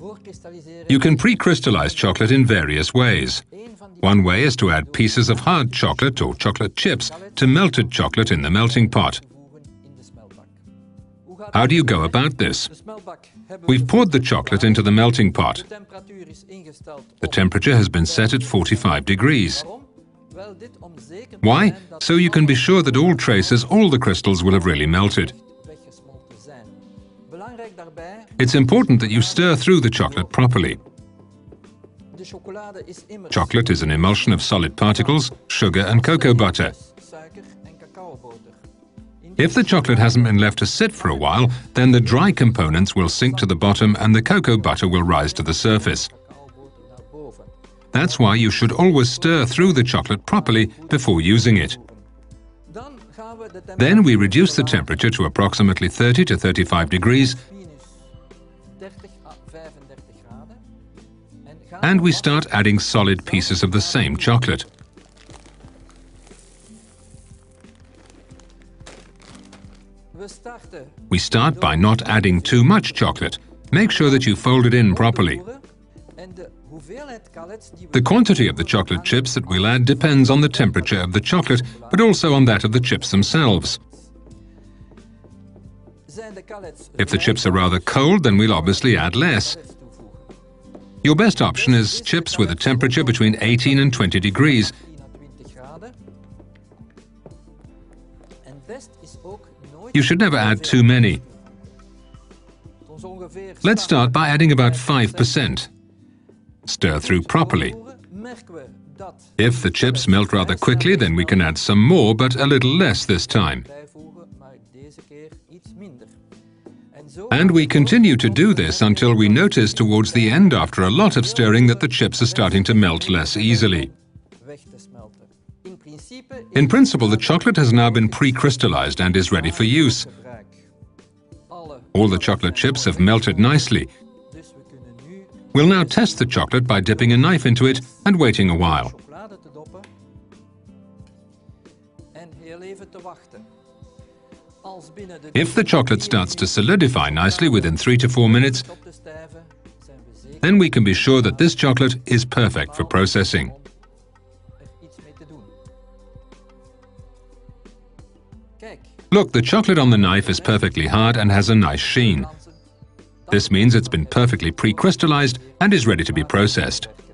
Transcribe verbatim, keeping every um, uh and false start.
You can pre-crystallize chocolate in various ways. One way is to add pieces of hard chocolate or chocolate chips to melted chocolate in the melting pot. How do you go about this? We've poured the chocolate into the melting pot. The temperature has been set at forty-five degrees. Why? So you can be sure that all traces, all the crystals will have really melted. It's important that you stir through the chocolate properly. Chocolate is an emulsion of solid particles, sugar and cocoa butter. If the chocolate hasn't been left to sit for a while, then the dry components will sink to the bottom and the cocoa butter will rise to the surface. That's why you should always stir through the chocolate properly before using it. Then we reduce the temperature to approximately thirty to thirty-five degrees, and we start adding solid pieces of the same chocolate. We start by not adding too much chocolate. Make sure that you fold it in properly. The quantity of the chocolate chips that we'll add depends on the temperature of the chocolate, but also on that of the chips themselves. If the chips are rather cold, then we'll obviously add less. Your best option is chips with a temperature between eighteen and twenty degrees. You should never add too many. Let's start by adding about five percent. Stir through properly. If the chips melt rather quickly, then we can add some more, but a little less this time. And we continue to do this until we notice towards the end, after a lot of stirring, that the chips are starting to melt less easily. In principle, the chocolate has now been pre-crystallized and is ready for use. All the chocolate chips have melted nicely. We'll now test the chocolate by dipping a knife into it and waiting a while. If the chocolate starts to solidify nicely within three to four minutes, then we can be sure that this chocolate is perfect for processing. Look, the chocolate on the knife is perfectly hard and has a nice sheen. This means it's been perfectly pre-crystallized and is ready to be processed.